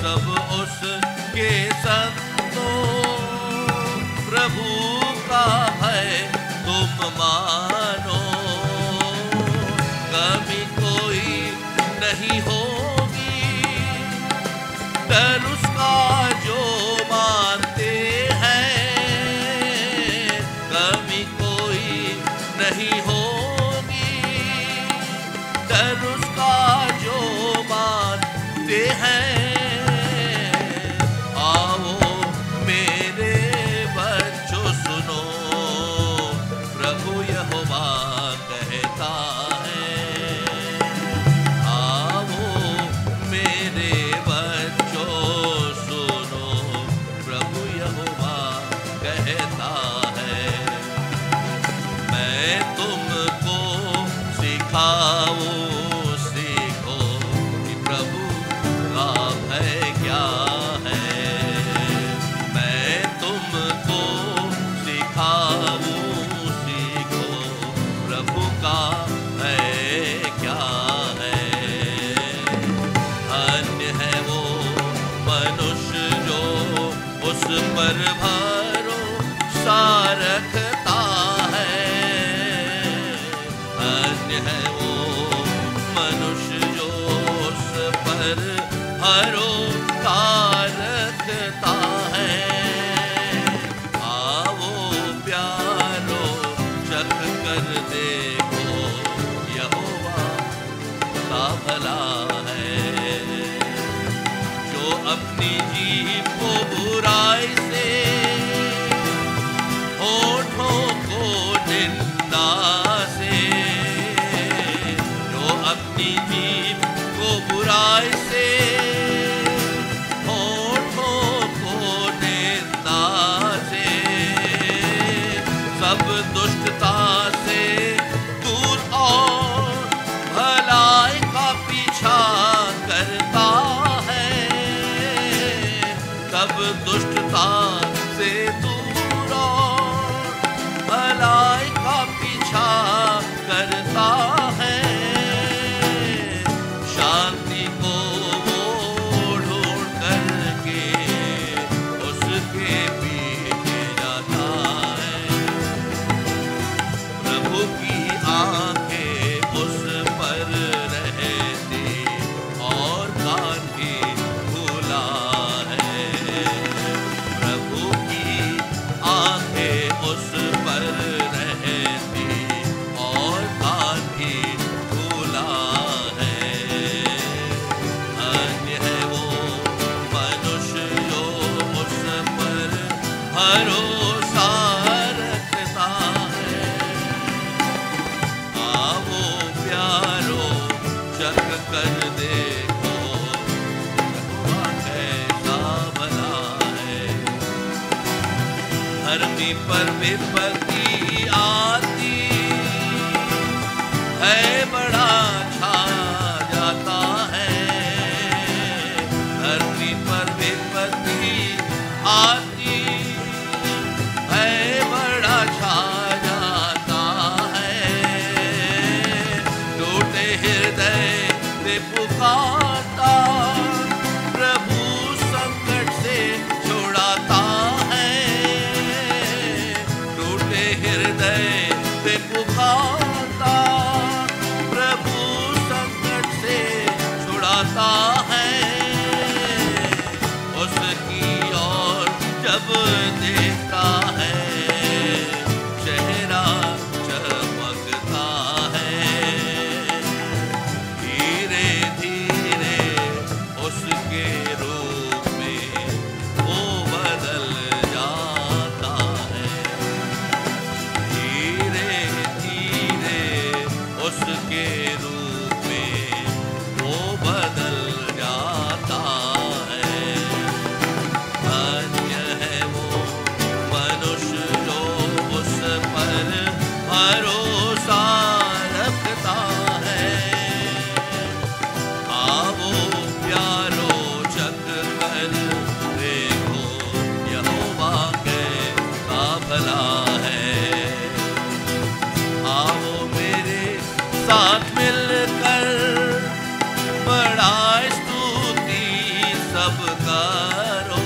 सब उसके संतों, प्रभु का भय तुम मानो, कमी कोई नहीं होगी, डर उसका जो मानते हैं, कमी कोई नहीं होगी, डर उसका जो मानते हैं। आओ मेरे बच्चों सुनो, प्रभु यहोवा कहता है। आओ मेरे बच्चों सुनो, प्रभु यहोवा कहता है। मैं तुमको सिखाऊं, सीखो कि प्रभु का भय क्या है। मैं तुमको सिखाऊं, सीखो प्रभु का भय क्या है। धन्य है वो मनुष्य जो उस पर भरोसा रखता है। धन्य है वो मनुष्य जो उस पर भरोसा रखता है। आओ प्यारो चख कर देखो, यहोवा का भला है। जो अपनी जीभ को बुराई से, होठों को निंदा से, जो अपनी जीभ को बुराई से, होठों को निंदा से, सब दुष्टता से दूर और भलाई का पीछा करता है। सब दुष्टता से दूर और भलाई का पीछा करता है। शांति को वो ढूंढ करके उसके पीछे जाता है। प्रभु की आंखें उस पर रहती और कान भी खुला है। प्रभु की आंखें उस पर रहती और कान भी खुला है। धन्य है वो मनुष्य जो उस पर भरोसा रखता है। आओ प्यारो चख कर देखो, यहोवा कैसा भला है। धरती पर विपत्ति आती है, बड़ा छा जाता है। धरती पर विपत्ति आती है, बड़ा छा जाता है। टूटे हृदय से पुकारता, प्रभु संकट से छुड़ाता है। टूटे सब करो।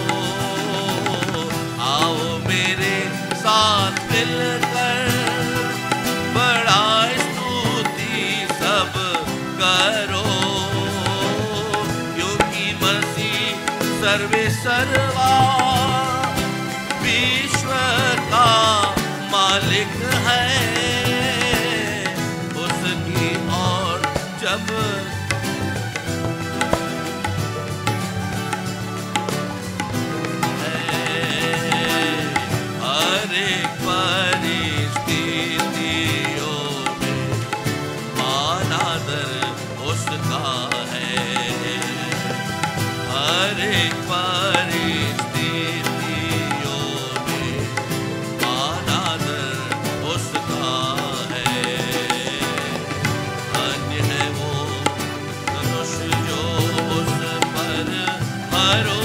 आओ मेरे साथ मिलकर बड़ाई स्तुति सब करो, क्योंकि मसीह सर्वे सर्वा विश्व का मालिक है। उसकी और जब हर एक परिस्थितियों में मान आदर उसका है। हर एक परिस्थितियों में मान आदर उसका है। धन्य है वो धनुष जो उस पर भरोसा